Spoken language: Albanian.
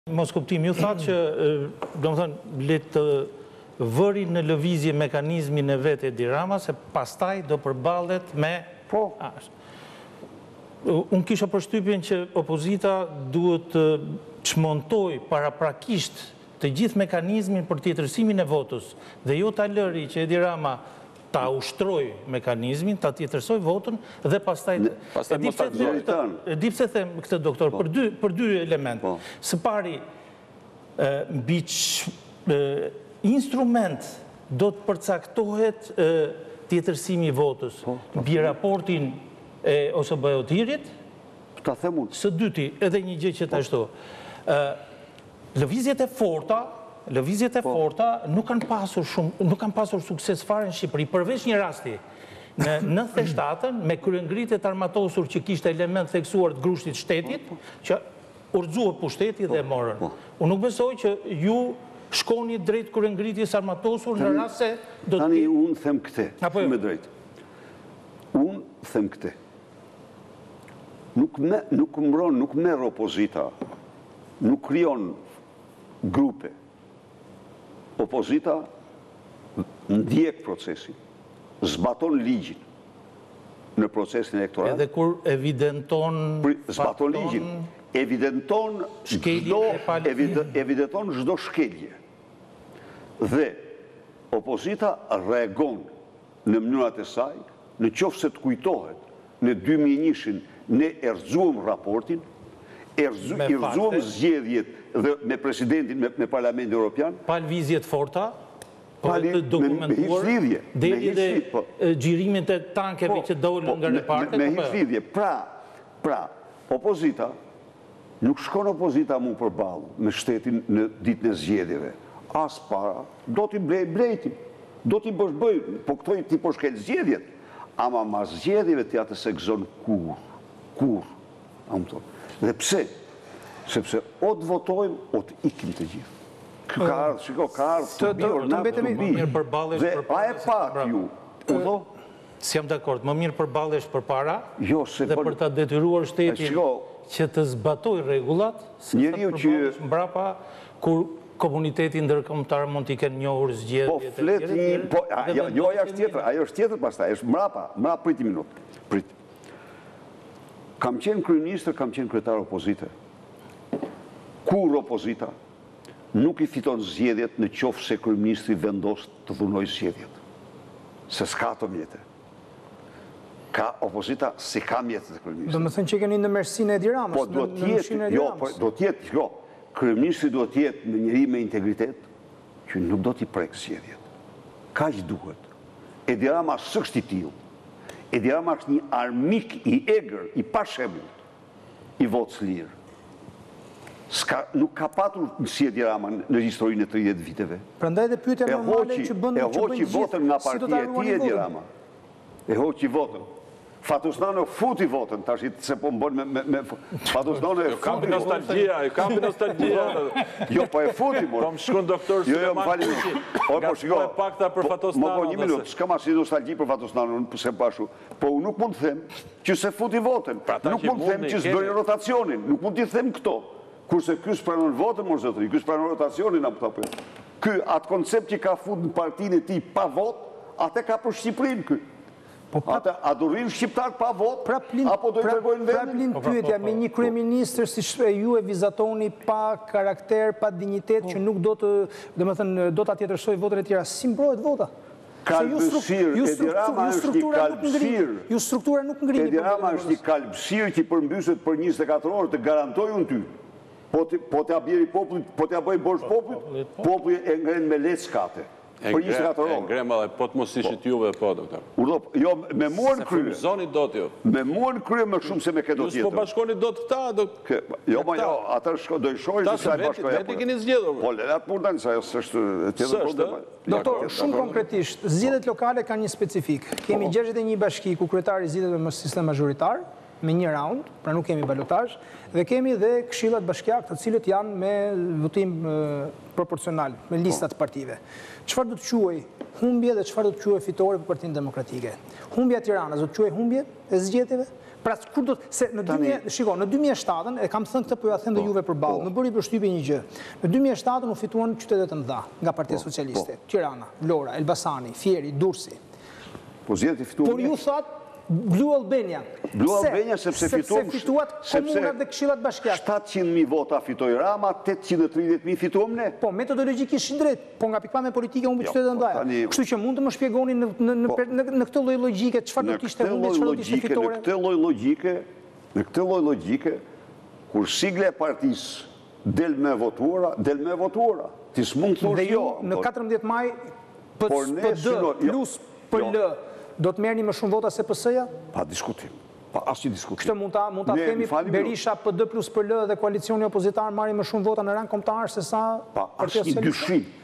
Mos kuptim, ju thatë që, do më thënë, le të vëri në lëvizje mekanizmin e vetë Edi Rama, se pastaj do përballet me... Po. Unë kisha përshtypjen që opozita duhet të çmontoj paraprakisht të gjithë mekanizmin për tjetërsimin e votës, dhe jo ta lëri që Edi Rama ta ushtroj mekanizmin, ta tjetërsoj votën, dhe pastaj... E di pse them këtë, doktor, për dy element. Së pari, mbi instrument do të përcaktohet tjetërsimi i votës, mbi raportin e OSBE-tirit, së dyti, edhe një gjë që të ashtu. Lëvizjet e forta nuk kanë pasur sukses fare në Shqipëri, përveç një rasti. Në 97-ën, me kryengritjet armatosur që kishte element theksuar të grushtit shtetit, që urdhzuar pushteti dhe morën. Unë nuk besoj që ju shkoni drejt kryengritjes armatosur në rast se do të... Tani, unë them këte, me drejt. Unë them këte. Nuk mbron, nuk merr opozita, nuk krijon grupe. Opozita ndjek procesin, zbaton ligjin në procesin elektoral. Edhe kur evidenton... Zbaton ligjin, evidenton çdo shkelje. Dhe opozita reagon në mënyrat e saj, në qoftë se të kujtohet, në 2001-shin ne erxuam raportin, erxuam zgjedhjet dhe me presidentin, me Parlamentin Evropian. Pa lëvizjet forta, të dokumentuar, deri dhe xhirimin e tankeve që dolën nga repartet. Me hiç lidhje. Pra, opozita, nuk shkon opozita mu përballë me shtetin në ditën e zgjedhjeve. As para, do t'i blejtim, do t'i bëj, po këto ti po shkel zgjedhjet, ama ma zgjedhjeve t'ja të sekzon kur, dhe pse? Sepse o të votojmë, o të ikim të gjithë. Ka ardhë të bjorë, na të bjorë. Dhe a e pak ju, Si jam dakord, më mirë përballesh përpara dhe për ta detyruar shtetin që të zbatoj rregullat, se të përballesh mbrapa kur komuniteti ndërkombëtar mund t'i kenë njohur zgjedhjet e tjera. Jo, ajo është tjetër pastaj, është mbrapa, priti minutë. Prit. Kam qenë kryeministër, kam qenë kryetar opozite. Kur opozita nuk i fiton zgjedhjet në qoftë se kryeministri vendos të dhunojë zgjedhjet. Se s'ka ato mjete. Ka opozita se ka mjetet e kryeministrit. Do më thënë që keni në mërsinë e Edi Ramës. Po do t'jetë, kryeministri do t'jetë në njëri me integritet, që nuk do t'i prek zgjedhjet. Ka që duhet. Edi Rama s'është i tillë. Edi Rama është një armik i egër, i pashembull, i votës lirë. Nuk ka patur si Edi Rama në historinë e 30 viteve. Prandaj dhe pyetja normale që bën gjithë. E hoqi votën nga partia e tij Edi Rama. E hoqi votën. Fatusnano futi votën, tash se po mbon me Fatusnano e futi votën. Kam nostalgjia. Jo, po e futi, mor. Po më shkon doktor Suleman. Po shiko. Pakta për Fatusnano. Mo një minutë, s'kam asnjë nostalgji për Fatusnano, se pashu. Po unë nuk mund të them që se futi votën. Nuk mund të them që s'bëri rotacionin. Nuk mund t'i them këto. Kurse ky s'pranon votën, mor zotëri, ky s'pranon rotacionin apo apo. Ky atë koncept që ka fut në partinë e tij pa vot, atë ka për Shqipërinë ky. A do rrinë shqiptar pa vot, apo do i tregojnë vendin? Pra plin pyetja me një kryeministër si ju e vizatoni pa karakter, pa dignitet, që nuk do të, dhe më thënë, do të atjetërsoj votën e tjera, si mbrohet vota? Kalbësir, Edi Rama është një kalbësir. Ju struktura nuk ngrini. Edi Rama është një kalbësir që përmbyset për 24 orë, të garantoj unë ty. Po t'ja bjeri popullit, po t'ja bëj borsh popullit, popullit e ngren me leckate. Për 24 orë. E ngrema dhe po të mos ishit juve, po, doktor. Jo, me mua në krye. Se frymëzoni dot ju. Me mua në krye më shumë se me këto tjetër. Ju s'po bashkoni dot këta, doktor. Jo, ma jo, atër do i shojsh dhe sa i bashkoja. Veti keni zgjedhur. Po, lelat murdan, sa jo s'është tjetër problem. Doktor, shumë konkretisht, zgjedhjet lokale kanë një specifik. Kemi 61 bashki ku kryetari zgjedhet me sistem mazhoritar, me një round, pra nuk kemi balotazh, dhe kemi dhe këshillat bashkiake, të cilët janë me votim proporcional, me listat partive. Çfarë do të quaj humbje dhe çfarë do të quaj fitore për Partinë Demokratike? Humbja e Tiranës do të quaj humbje e zgjedhjeve, Pra kur do se në 2007 e kam thënë këtë, po ja them dhe juve përballë. Më bëri përshtypje një gjë. Në 2007 u fituan qytetet e mëdha nga Partia Socialiste. Tirana, Vlora, Elbasani, Fieri, Durrësi. Po zgjedhjet i fituan. Por ju thot Blu Albania. Blu Albania sepse fituat komunat dhe këshillat bashkiake. 700.000 vota fitoi Rama, 830.000 fituam ne. Po, metodologjikisht drejt, po nga pikpamja politike unë për qytetet e mëdha. Kështu që mund të më shpjegoni në këtë lloj logjike çfarë do të ishte humbje, çfarë do të ishte fitore. Në këtë lloj logjike, kur sigla e partisë del me votuara, ti s'mund të thosh jo. Në 14 maj PD plus PL do të merrni më shumë vota se PS-ja? Pa diskutim. Pa asnjë diskutim. Këtë mund ta themi Berisha, PD plus PL dhe koalicioni opozitar marrin më shumë vota në rang kombëtar se sa pa asnjë dyshim.